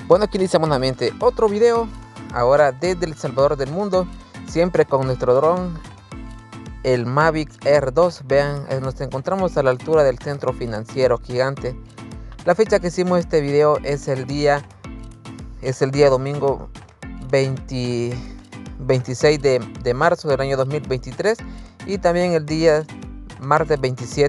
Bueno, aquí iniciamos nuevamente otro video, ahora desde El Salvador del mundo, siempre con nuestro dron, el Mavic Air 2. Vean, nos encontramos a la altura del centro financiero gigante. La fecha que hicimos este video es el día domingo 26 de marzo del año 2023 y también el día martes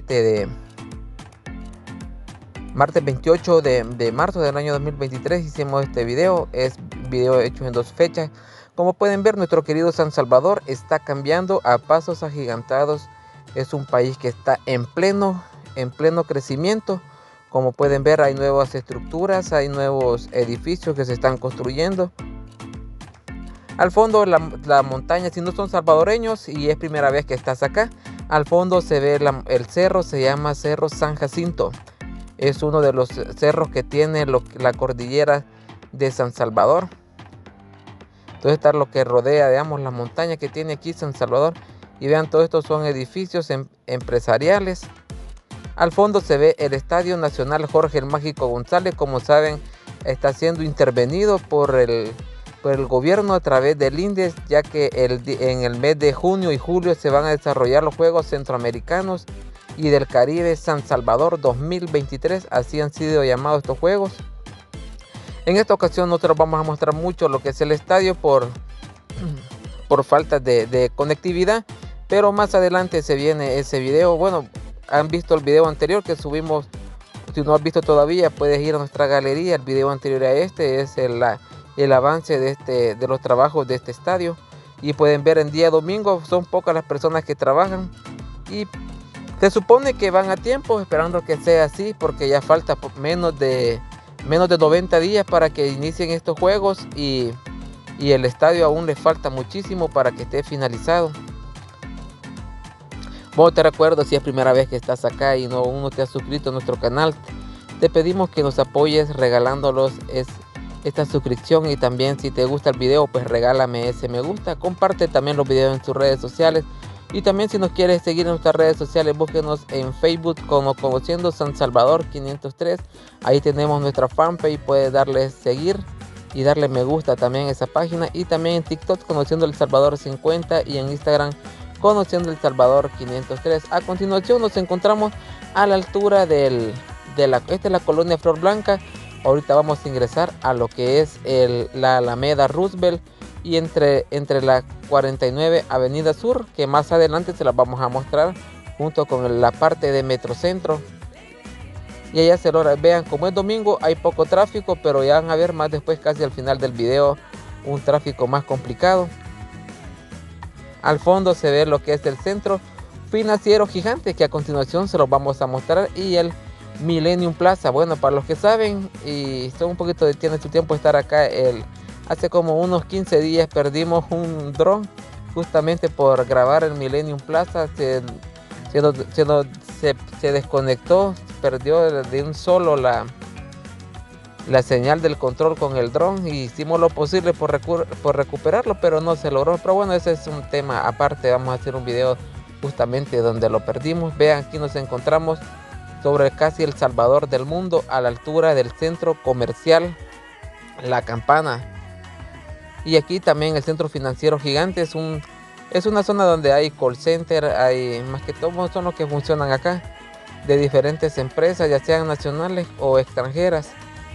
28 de marzo del año 2023 hicimos este video. Es video hecho en dos fechas. Como pueden ver, nuestro querido San Salvador está cambiando a pasos agigantados. Es un país que está en pleno crecimiento. Como pueden ver, hay nuevas estructuras, hay nuevos edificios que se están construyendo. Al fondo la montaña, si no son salvadoreños y es primera vez que estás acá, al fondo se ve el cerro, se llama Cerro San Jacinto. Es uno de los cerros que tiene la cordillera de San Salvador. Entonces está lo que rodea, digamos, la montaña que tiene aquí San Salvador. Y vean, todo esto son edificios empresariales. Al fondo se ve el Estadio Nacional Jorge el Mágico González. Como saben, está siendo intervenido por el gobierno a través del INDES, ya que en el mes de junio y julio se van a desarrollar los Juegos Centroamericanos y del Caribe San Salvador 2023, así han sido llamados estos juegos. En esta ocasión nosotros vamos a mostrar mucho lo que es el estadio por falta de conectividad, pero más adelante se viene ese video. Bueno, han visto el video anterior que subimos. Si no has visto todavía, puedes ir a nuestra galería. El video anterior a este es el avance de los trabajos de este estadio, y pueden ver en día domingo son pocas las personas que trabajan y se supone que van a tiempo, esperando que sea así, porque ya falta menos de 90 días para que inicien estos juegos y el estadio aún le falta muchísimo para que esté finalizado. Bueno, te recuerdo, si es primera vez que estás acá y aún no te has suscrito a nuestro canal, te pedimos que nos apoyes regalándolos esta suscripción, y también si te gusta el video, pues regálame ese me gusta. Comparte también los videos en tus redes sociales. Y también, si nos quieres seguir en nuestras redes sociales, búsquenos en Facebook como Conociendo San Salvador 503. Ahí tenemos nuestra fanpage, puedes darle seguir y darle me gusta también a esa página. Y también en TikTok Conociendo El Salvador 50 y en Instagram Conociendo El Salvador 503. A continuación nos encontramos a la altura esta es la colonia Flor Blanca. Ahorita vamos a ingresar a lo que es la Alameda Roosevelt y entre la 49 Avenida Sur, que más adelante se las vamos a mostrar junto con la parte de Metrocentro. Y allá se logra. Vean, como es domingo hay poco tráfico, pero ya van a ver más después, casi al final del video, un tráfico más complicado. Al fondo se ve lo que es el centro financiero gigante, que a continuación se los vamos a mostrar, y el Millennium Plaza. Bueno, para los que saben y son un poquito tienen su tiempo de estar acá, hace como unos 15 días perdimos un dron justamente por grabar el Millennium Plaza. Se desconectó, perdió de un solo la señal del control con el dron, y hicimos lo posible por recuperarlo, pero no se logró. Pero bueno, ese es un tema aparte. Vamos a hacer un video justamente donde lo perdimos. Vean, aquí nos encontramos sobre casi El Salvador del mundo, a la altura del centro comercial La Campana. Y aquí también el centro financiero gigante es una zona donde hay call center, hay más que todo son los que funcionan acá, de diferentes empresas, ya sean nacionales o extranjeras.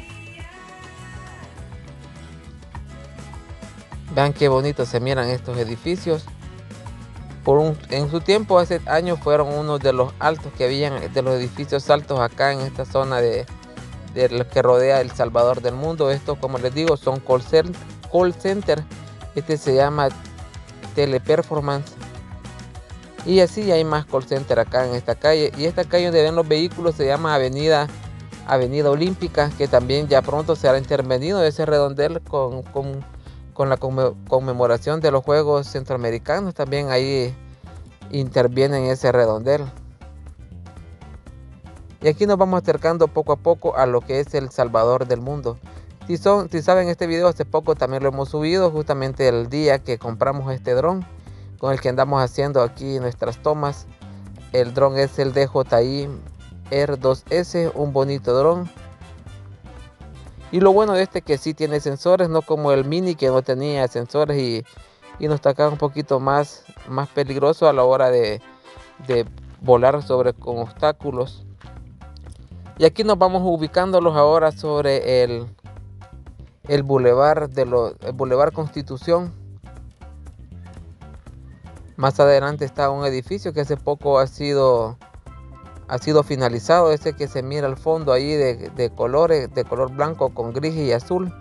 Vean qué bonito se miran estos edificios. En su tiempo, hace años, fueron uno de los altos que habían, de los edificios altos acá en esta zona de lo que rodea El Salvador del mundo. Estos, como les digo, son call center. Este se llama Teleperformance. Y así hay más call center acá en esta calle. Y esta calle donde ven los vehículos se llama Avenida Olímpica, que también ya pronto será intervenido ese redondel con la conmemoración de los Juegos Centroamericanos. También ahí interviene en ese redondel. Y aquí nos vamos acercando poco a poco a lo que es El Salvador del mundo. Si saben, este video hace poco también lo hemos subido, justamente el día que compramos este dron con el que andamos haciendo aquí nuestras tomas. El dron es el DJI Air 2S, un bonito dron. Y lo bueno de este que sí tiene sensores, no como el Mini que no tenía sensores y nos tocaba un poquito más peligroso a la hora de volar con obstáculos. Y aquí nos vamos ubicándolos ahora sobre el Boulevard el Boulevard Constitución. Más adelante está un edificio que hace poco ha sido finalizado, ese que se mira al fondo ahí de colores, de color blanco con gris y azul.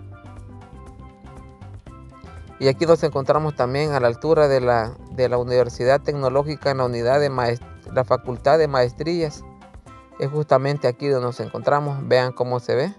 Y aquí nos encontramos también a la altura de la Universidad Tecnológica en la unidad de la Facultad de Maestrías. Es justamente aquí donde nos encontramos. Vean cómo se ve.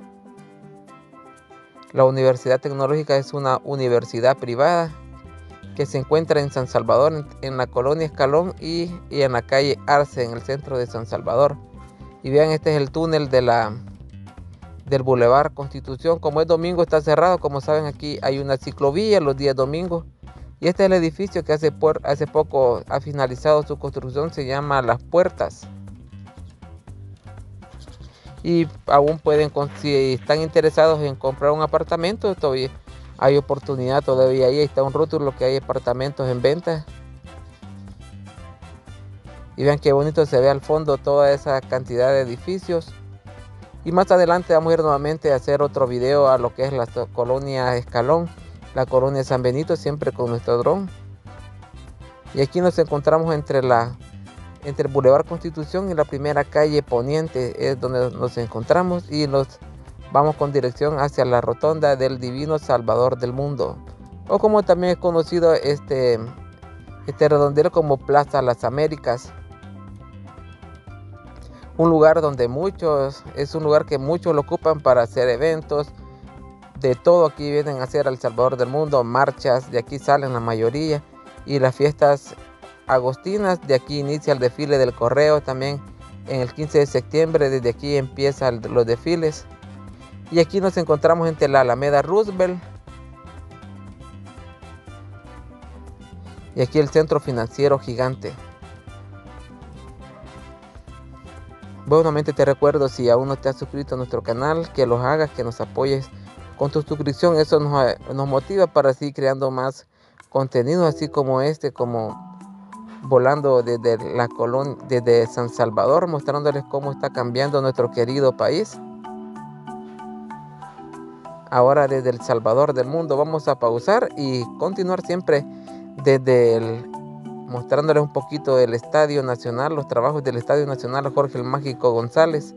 La Universidad Tecnológica es una universidad privada que se encuentra en San Salvador, en la colonia Escalón y en la calle Arce, en el centro de San Salvador. Y vean, este es el túnel del Boulevard Constitución. Como es domingo está cerrado, como saben aquí hay una ciclovía los días domingos. Y este es el edificio que hace poco ha finalizado su construcción, se llama Las Puertas. Y aún pueden, si están interesados en comprar un apartamento, todavía hay oportunidad todavía ahí está un rótulo que hay apartamentos en venta. Y vean qué bonito se ve al fondo toda esa cantidad de edificios. Y más adelante vamos a ir nuevamente a hacer otro video a lo que es la colonia Escalón, la colonia San Benito, siempre con nuestro dron. Y aquí nos encontramos entre el Boulevard Constitución y la primera calle Poniente, es donde nos encontramos, y nos vamos con dirección hacia la rotonda del Divino Salvador del Mundo, o como también es conocido este redondel como Plaza Las Américas. Un lugar es un lugar que muchos lo ocupan para hacer eventos. De todo aquí vienen a hacer al Salvador del Mundo, marchas, de aquí salen la mayoría. Y las fiestas agostinas, de aquí inicia el desfile del correo también. En el 15 de septiembre, desde aquí empiezan los desfiles. Y aquí nos encontramos entre la Alameda Roosevelt. Y aquí el Centro Financiero Gigante. Nuevamente te recuerdo, si aún no te has suscrito a nuestro canal, que los hagas, que nos apoyes con tu suscripción. Eso nos motiva para seguir creando más contenido así como como volando desde San Salvador, mostrándoles cómo está cambiando nuestro querido país. Ahora desde El Salvador del Mundo vamos a pausar y continuar siempre mostrándoles un poquito del Estadio Nacional, los trabajos del Estadio Nacional Jorge el Mágico González.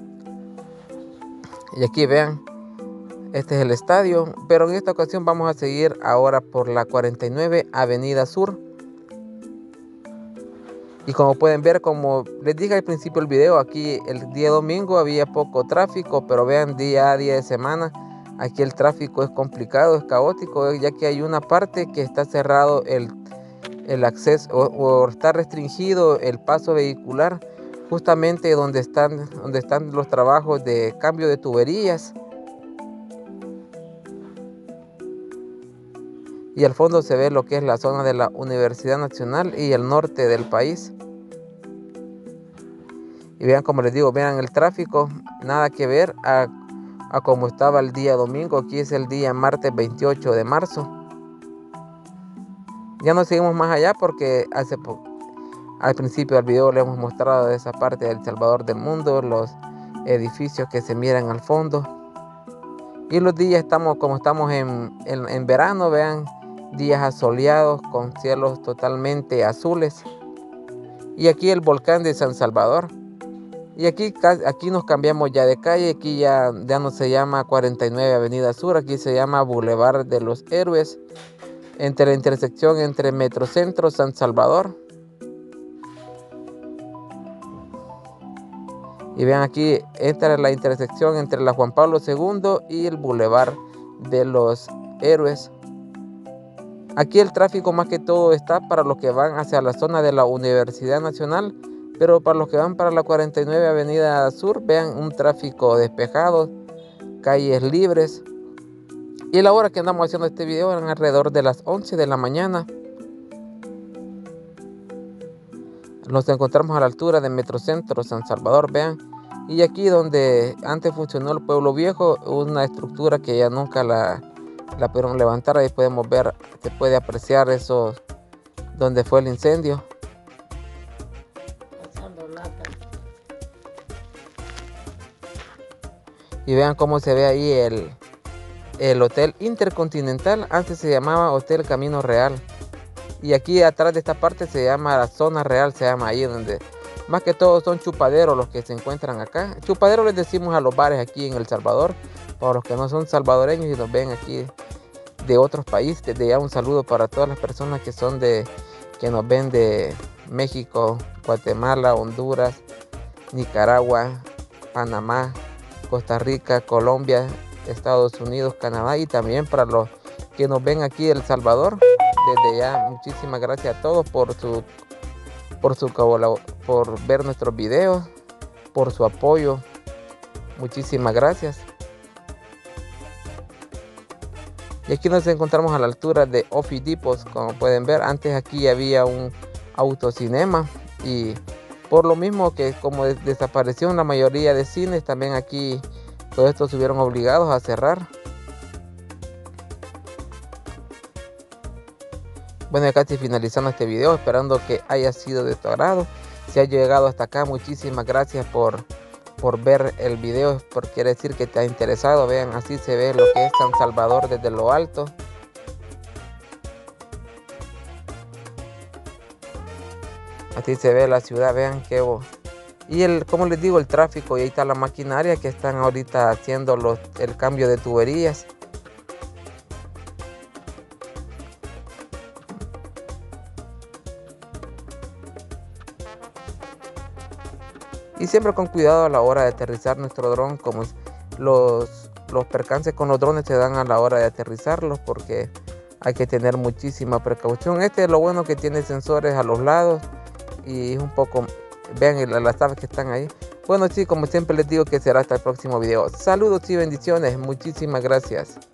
Y aquí vean, este es el estadio, pero en esta ocasión vamos a seguir ahora por la 49 Avenida Sur. Y como pueden ver, como les dije al principio del video, aquí el día domingo había poco tráfico, pero vean, día a día de semana, aquí el tráfico es complicado, es caótico, ya que hay una parte que está cerrado el acceso o está restringido el paso vehicular, justamente donde están los trabajos de cambio de tuberías. Y al fondo se ve lo que es la zona de la Universidad Nacional y el norte del país. Y vean, como les digo, vean el tráfico, nada que ver a como estaba el día domingo. Aquí es el día martes 28 de marzo. Ya no seguimos más allá porque al principio del video les hemos mostrado esa parte del Salvador del Mundo, los edificios que se miran al fondo. Y los días como estamos en verano, vean, días asoleados con cielos totalmente azules. Y aquí el volcán de San Salvador. Y aquí nos cambiamos ya de calle, aquí ya no se llama 49 Avenida Sur, aquí se llama Boulevard de los Héroes, entre la intersección entre Metrocentro San Salvador. Y vean, aquí entra la intersección entre la Juan Pablo II y el Boulevard de los Héroes. Aquí el tráfico más que todo está para los que van hacia la zona de la Universidad Nacional, pero para los que van para la 49 Avenida Sur, vean un tráfico despejado, calles libres. Y la hora que andamos haciendo este video eran alrededor de las 11 de la mañana. Nos encontramos a la altura de Metrocentro San Salvador. Vean, Y aquí donde antes funcionó el pueblo viejo, una estructura que ya nunca la pudieron levantar. Ahí podemos ver, se puede apreciar eso donde fue el incendio. Y vean cómo se ve ahí el Hotel Intercontinental. Antes se llamaba Hotel Camino Real. Y aquí atrás de esta parte se llama la Zona Real, se llama ahí donde más que todo son chupaderos los que se encuentran acá. Chupaderos les decimos a los bares aquí en El Salvador, para los que no son salvadoreños y nos ven aquí de otros países. Desde ya un saludo para todas las personas que son que nos ven de México, Guatemala, Honduras, Nicaragua, Panamá, Costa Rica, Colombia, Estados Unidos, Canadá, y también para los que nos ven aquí en El Salvador. Desde ya muchísimas gracias a todos por ver nuestros videos, por su apoyo. Muchísimas gracias. Y aquí nos encontramos a la altura de Office Depot. Como pueden ver, antes aquí había un autocinema, y por lo mismo que como desapareció la mayoría de cines, también aquí todos estos se vieron obligados a cerrar. Bueno, ya casi finalizando este video, esperando que haya sido de tu agrado. Si has llegado hasta acá, muchísimas gracias por ver el video, porque quiere decir que te ha interesado. Vean, así se ve lo que es San Salvador desde lo alto. Así se ve la ciudad, vean qué y como les digo, el tráfico, y ahí está la maquinaria que están ahorita haciendo el cambio de tuberías. Y siempre con cuidado a la hora de aterrizar nuestro dron, como los percances con los drones se dan a la hora de aterrizarlos, porque hay que tener muchísima precaución. Este es lo bueno, que tiene sensores a los lados y un poco, vean las aves que están ahí. Bueno, sí, como siempre les digo, que será hasta el próximo video. Saludos y bendiciones, muchísimas gracias.